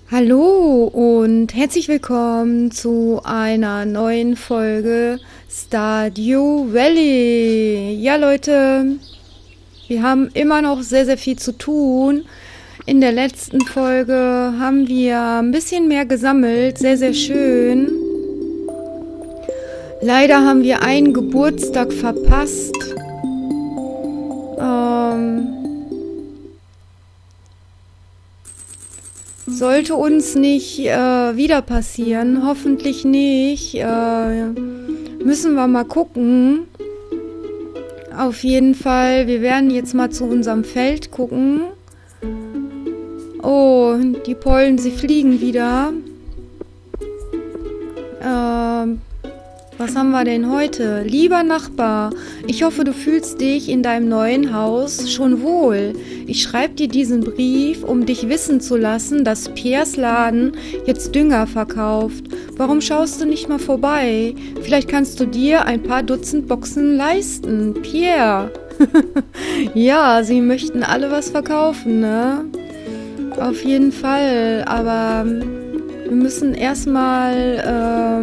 Hallo und herzlich willkommen zu einer neuen Folge Stardew Valley. Ja Leute, wir haben immer noch sehr, sehr viel zu tun. In der letzten Folge haben wir ein bisschen mehr gesammelt, sehr, sehr schön. Leider haben wir einen Geburtstag verpasst. Sollte uns nicht wieder passieren, hoffentlich nicht. Müssen wir mal gucken. Auf jeden Fall, wir werden jetzt mal zu unserem Feld gucken. Oh, die Pollen, sie fliegen wieder. Was haben wir denn heute? Lieber Nachbar, ich hoffe, du fühlst dich in deinem neuen Haus schon wohl. Ich schreibe dir diesen Brief, um dich wissen zu lassen, dass Piers Laden jetzt Dünger verkauft. Warum schaust du nicht mal vorbei? Vielleicht kannst du dir ein paar Dutzend Boxen leisten. Pierre. Ja, sie möchten alle was verkaufen, ne? Auf jeden Fall, aber wir müssen erstmal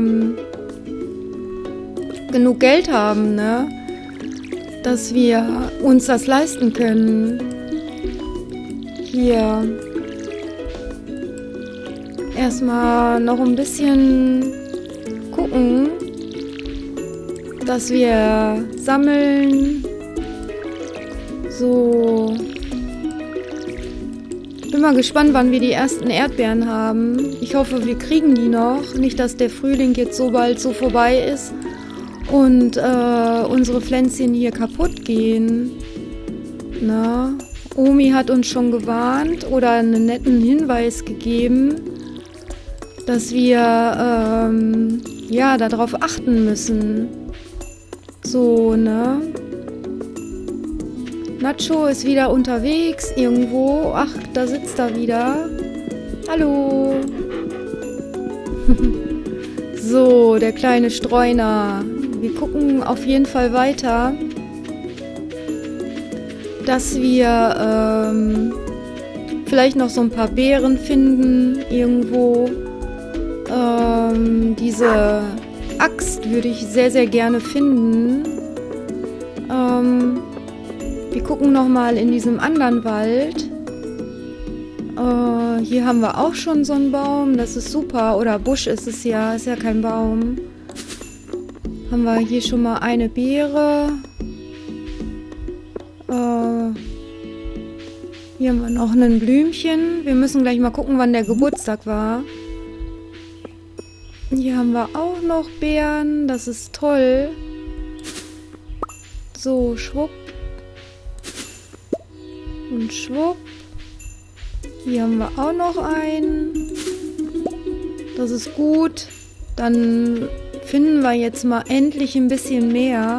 genug Geld haben, ne? Dass wir uns das leisten können. Hier. Erstmal noch ein bisschen gucken, dass wir sammeln. So. Bin mal gespannt, wann wir die ersten Erdbeeren haben. Ich hoffe, wir kriegen die noch. Nicht, dass der Frühling jetzt so bald so vorbei ist und unsere Pflänzchen hier kaputt gehen. Na, Omi hat uns schon gewarnt oder einen netten Hinweis gegeben, dass wir ja, darauf achten müssen. So, ne? Nacho ist wieder unterwegs irgendwo. Ach, da sitzt er wieder. Hallo. So, der kleine Streuner. Wir gucken auf jeden Fall weiter, dass wir vielleicht noch so ein paar Beeren finden irgendwo. Diese Axt würde ich sehr, sehr gerne finden. Wir gucken nochmal in diesem anderen Wald. Hier haben wir auch schon so einen Baum. Das ist super. Oder Busch ist es ja. Ist ja kein Baum. Haben wir hier schon mal eine Beere. Hier haben wir noch ein Blümchen. Wir müssen gleich mal gucken, wann der Geburtstag war. Hier haben wir auch noch Beeren. Das ist toll. So, schwupp. Und schwupp. Hier haben wir auch noch einen. Das ist gut. Dann finden wir jetzt mal endlich ein bisschen mehr.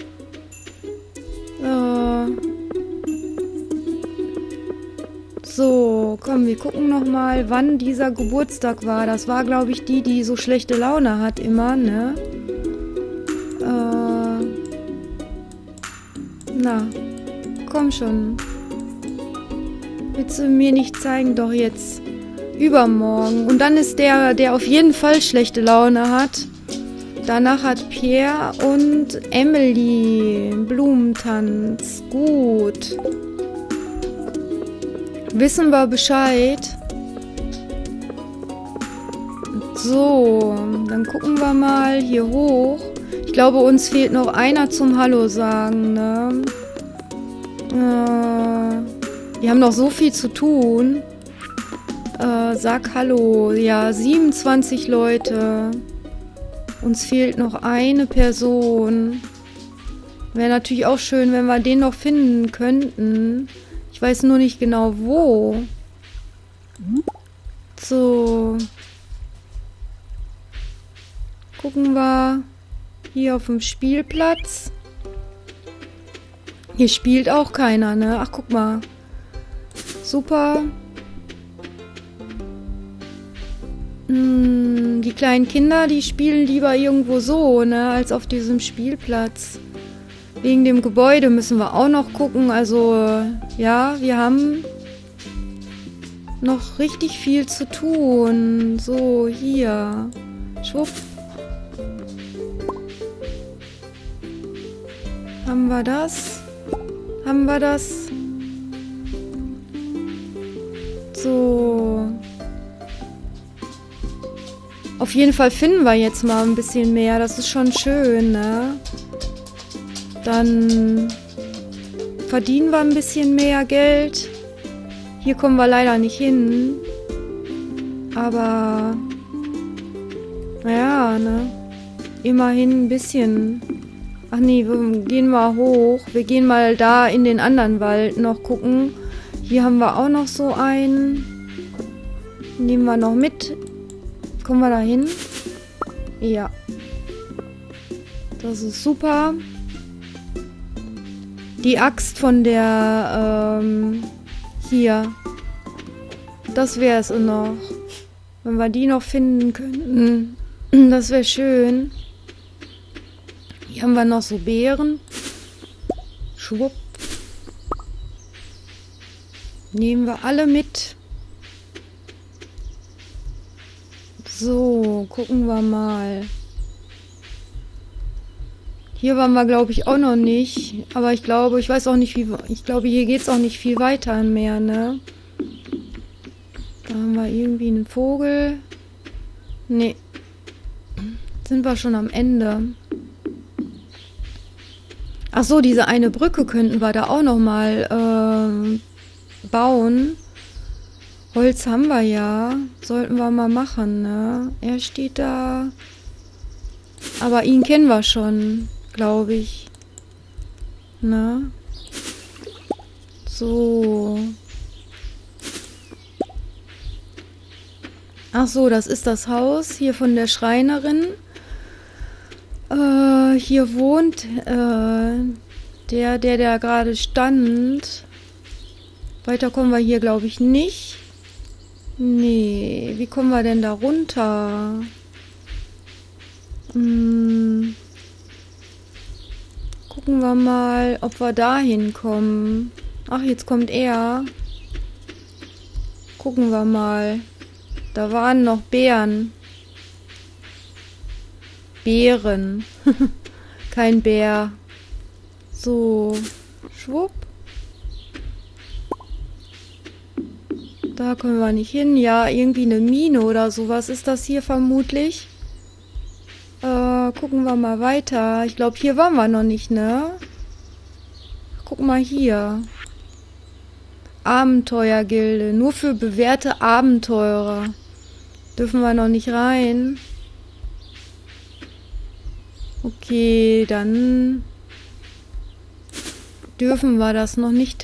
So, komm, wir gucken noch mal, wann dieser Geburtstag war. Das war, glaube ich, die so schlechte Laune hat immer, ne? Na, komm schon. Willst du mir nicht zeigen? Doch jetzt. Übermorgen. Und dann ist der auf jeden Fall schlechte Laune hat. Danach hat Pierre und Emily Blumentanz. Gut. Wissen wir Bescheid. So, dann gucken wir mal hier hoch. Ich glaube, uns fehlt noch einer zum Hallo sagen, ne? Wir haben noch so viel zu tun. Sag Hallo. Ja, 27 Leute. Uns fehlt noch eine Person. Wäre natürlich auch schön, wenn wir den noch finden könnten. Ich weiß nur nicht genau wo. So. Gucken wir hier auf dem Spielplatz. Hier spielt auch keiner, ne? Ach, guck mal. Super. Die kleinen Kinder, die spielen lieber irgendwo so, ne, als auf diesem Spielplatz. Wegen dem Gebäude müssen wir auch noch gucken. Also, ja, wir haben noch richtig viel zu tun. So, hier. Schwupp. Haben wir das? Haben wir das? So. Auf jeden Fall finden wir jetzt mal ein bisschen mehr. Das ist schon schön, ne? Dann verdienen wir ein bisschen mehr Geld. Hier kommen wir leider nicht hin. Aber naja, ne? Immerhin ein bisschen. Ach nee, wir gehen mal hoch. Wir gehen mal da in den anderen Wald noch gucken. Hier haben wir auch noch so einen. Nehmen wir noch mit. Kommen wir da hin? Ja. Das ist super. Die Axt von der, hier. Das wäre es noch. Wenn wir die noch finden könnten. Das wäre schön. Hier haben wir noch so Beeren. Schwupp. Nehmen wir alle mit. So, gucken wir mal. Hier waren wir, glaube ich, auch noch nicht. Aber ich glaube, ich weiß auch nicht, wie... Ich glaube, hier geht es auch nicht viel weiter mehr, ne? Da haben wir irgendwie einen Vogel. Nee. Sind wir schon am Ende. Ach so, diese eine Brücke könnten wir da auch noch mal bauen. Holz haben wir ja. Sollten wir mal machen, ne? Er steht da. Aber ihn kennen wir schon, glaube ich. Ne? So. Ach so, das ist das Haus hier von der Schreinerin. Hier wohnt der gerade stand. Weiter kommen wir hier, glaube ich, nicht. Nee, wie kommen wir denn da runter? Gucken wir mal, ob wir da hinkommen. Ach, jetzt kommt er. Gucken wir mal. Da waren noch Bären. Bären. Kein Bär. So. Schwupp. Da können wir nicht hin. Ja, irgendwie eine Mine oder sowas ist das hier vermutlich. Gucken wir mal weiter. Ich glaube, hier waren wir noch nicht, ne? Guck mal hier. Abenteuergilde. Nur für bewährte Abenteurer. Dürfen wir noch nicht rein. Okay, dann dürfen wir das noch nicht.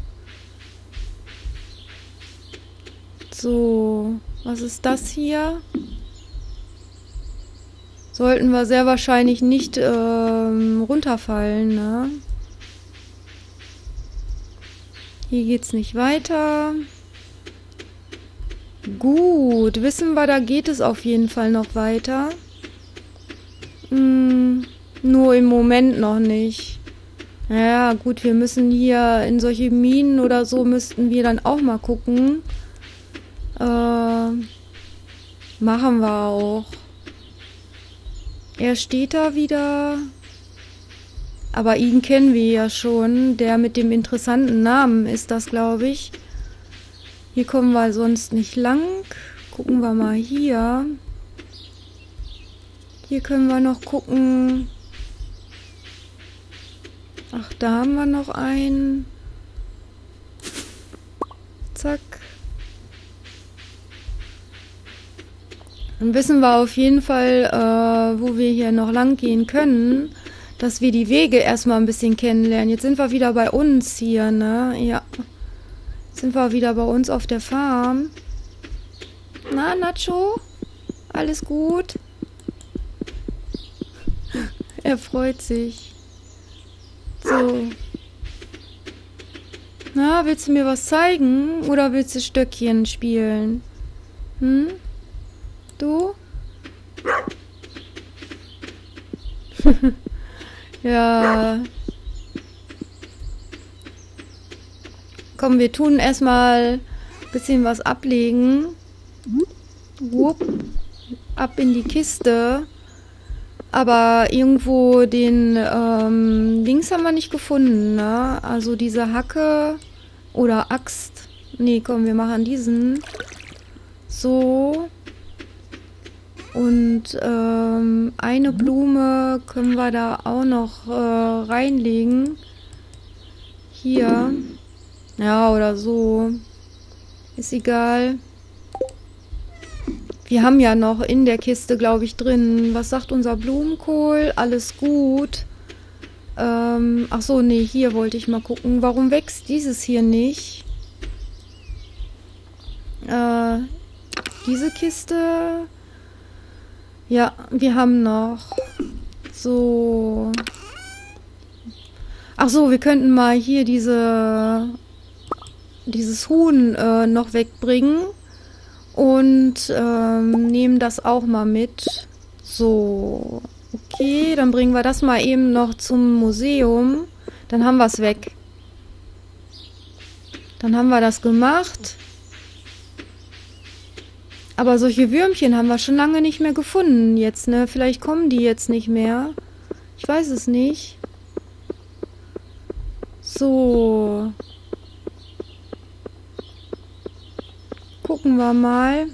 So, was ist das hier? Sollten wir sehr wahrscheinlich nicht runterfallen, ne? Hier geht's nicht weiter. Gut, wissen wir, da geht es auf jeden Fall noch weiter. Nur im Moment noch nicht. Ja, gut, wir müssen hier in solche Minen oder so müssten wir dann auch mal gucken. Machen wir auch. Er steht da wieder. Aber ihn kennen wir ja schon. Der mit dem interessanten Namen ist das, glaube ich. Hier kommen wir sonst nicht lang. Gucken wir mal hier. Hier können wir noch gucken. Ach, da haben wir noch einen. Zack. Dann wissen wir auf jeden Fall, wo wir hier noch lang gehen können, dass wir die Wege erstmal ein bisschen kennenlernen. Jetzt sind wir wieder bei uns hier, ne? Ja. Jetzt sind wir wieder bei uns auf der Farm. Na, Nacho? Alles gut? Er freut sich. So. Na, willst du mir was zeigen? Oder willst du Stöckchen spielen? Hm? Du? Ja. Komm, wir tun erstmal, Bisschen was ablegen. Wupp. Ab in die Kiste. Aber irgendwo den Dings haben wir nicht gefunden, ne? Also diese Hacke oder Axt. Nee, komm, wir machen diesen. So. Und eine Blume können wir da auch noch reinlegen. Hier. Ja, oder so. Ist egal. Wir haben ja noch in der Kiste, glaube ich, drin. Was sagt unser Blumenkohl? Alles gut. Ach so, nee, hier wollte ich mal gucken. Warum wächst dieses hier nicht? Diese Kiste. Ja, wir haben noch. So. Ach so, wir könnten mal hier dieses Huhn noch wegbringen. Und nehmen das auch mal mit. So. Okay, dann bringen wir das mal eben noch zum Museum. Dann haben wir es weg. Dann haben wir das gemacht. Aber solche Würmchen haben wir schon lange nicht mehr gefunden jetzt, ne? Vielleicht kommen die jetzt nicht mehr. Ich weiß es nicht. So. Gucken wir mal.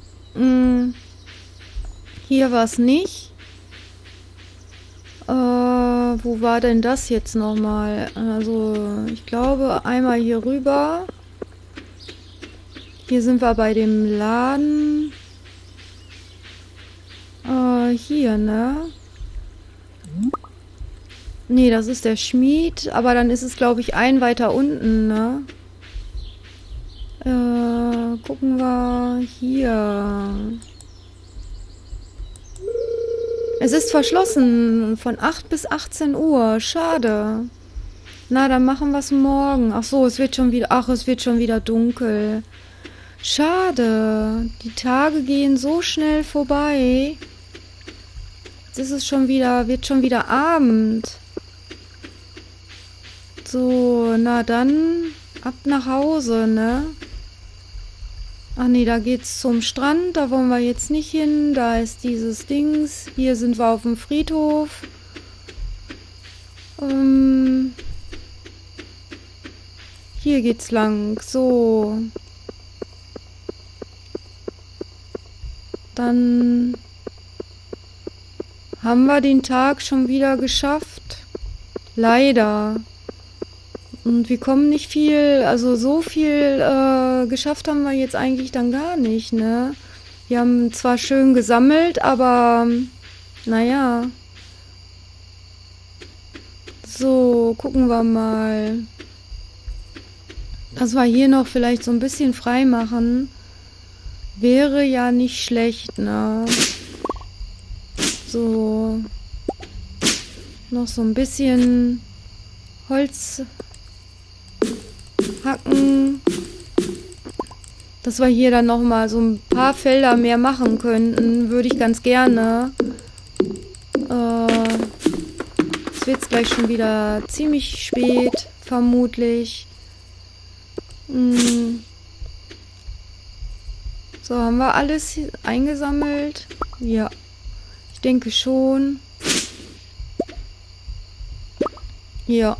Hier war es nicht. Wo war denn das jetzt nochmal? Also, ich glaube, einmal hier rüber. Hier sind wir bei dem Laden. Hier, ne? Nee, das ist der Schmied. Aber dann ist es, glaube ich, ein weiter unten, ne? Gucken wir hier. Es ist verschlossen von 8 bis 18 Uhr. Schade. Na, dann machen wir es morgen. Ach so, es wird schon wieder... Ach, es wird schon wieder dunkel. Schade. Die Tage gehen so schnell vorbei. Jetzt ist es schon wieder... Wird schon wieder Abend. So, na dann... Ab nach Hause, ne? Ach nee, da geht's zum Strand. Da wollen wir jetzt nicht hin. Da ist dieses Dings. Hier sind wir auf dem Friedhof. Hier geht's lang. So. Dann haben wir den Tag schon wieder geschafft. Leider. Und wir kommen nicht viel, also so viel geschafft haben wir jetzt eigentlich dann gar nicht, ne? Wir haben zwar schön gesammelt, aber naja. So, gucken wir mal. Dass wir hier noch vielleicht so ein bisschen frei machen, wäre ja nicht schlecht, ne? So. Noch so ein bisschen Holz hacken, dass wir hier dann noch mal so ein paar Felder mehr machen könnten, würde ich ganz gerne. Es wird gleich schon wieder ziemlich spät, vermutlich. So, haben wir alles eingesammelt? Ja, ich denke schon. Ja.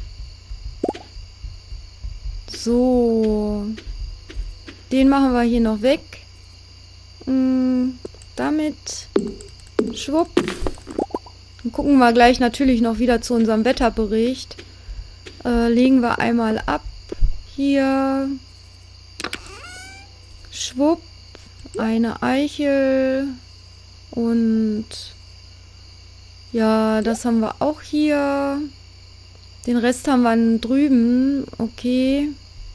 So. Den machen wir hier noch weg. Damit. Schwupp. Dann gucken wir gleich natürlich noch wieder zu unserem Wetterbericht. Legen wir einmal ab. Hier. Schwupp. Eine Eichel. Und ja, das haben wir auch hier. Den Rest haben wir drüben. Okay.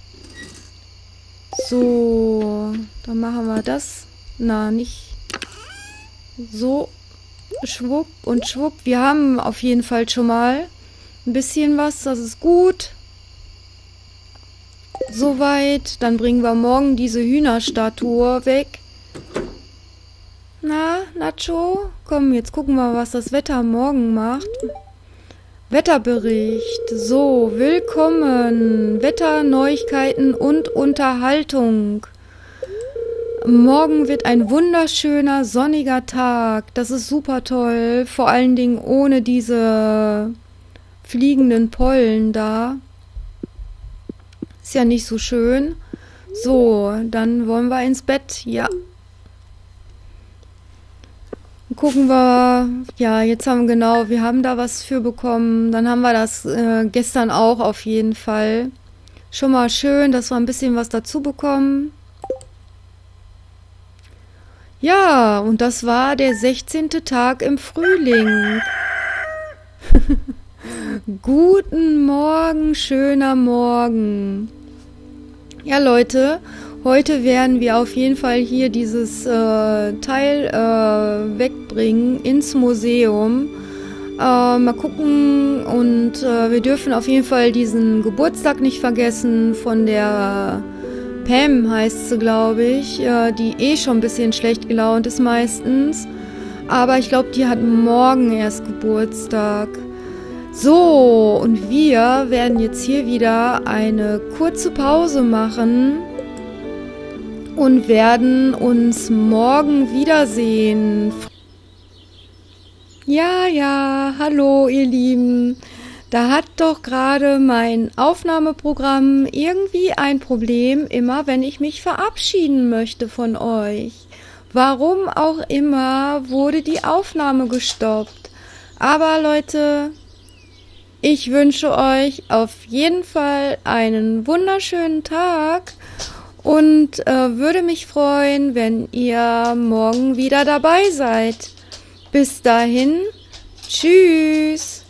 So. Dann machen wir das. Na, nicht so. Schwupp und schwupp. Wir haben auf jeden Fall schon mal ein bisschen was. Das ist gut. Soweit. Dann bringen wir morgen diese Hühnerstatue weg. Na, Nacho? Komm, jetzt gucken wir, was das Wetter morgen macht. Wetterbericht. So, willkommen. Wetterneuigkeiten und Unterhaltung. Morgen wird ein wunderschöner, sonniger Tag. Das ist super toll. Vor allen Dingen ohne diese fliegenden Pollen da. Ist ja nicht so schön. So, dann wollen wir ins Bett. Ja. Gucken wir. Ja, jetzt haben wir haben da was für bekommen. Dann haben wir das gestern auch auf jeden Fall. Schon mal schön, dass wir ein bisschen was dazu bekommen. Ja, und das war der 16. Tag im Frühling. Guten Morgen, schöner Morgen. Ja, Leute, heute werden wir auf jeden Fall hier dieses Teil wegbringen ins Museum. Mal gucken und wir dürfen auf jeden Fall diesen Geburtstag nicht vergessen von der Pam, heißt sie, glaube ich, die schon ein bisschen schlecht gelaunt ist meistens. Aber ich glaube, die hat morgen erst Geburtstag. So, und wir werden jetzt hier wieder eine kurze Pause machen und werden uns morgen wiedersehen. Ja, hallo ihr Lieben. Da hat doch gerade mein Aufnahmeprogramm irgendwie ein Problem, immer wenn ich mich verabschieden möchte von euch. Warum auch immer wurde die Aufnahme gestoppt. Aber Leute, ich wünsche euch auf jeden Fall einen wunderschönen Tag und würde mich freuen, wenn ihr morgen wieder dabei seid. Bis dahin, tschüss.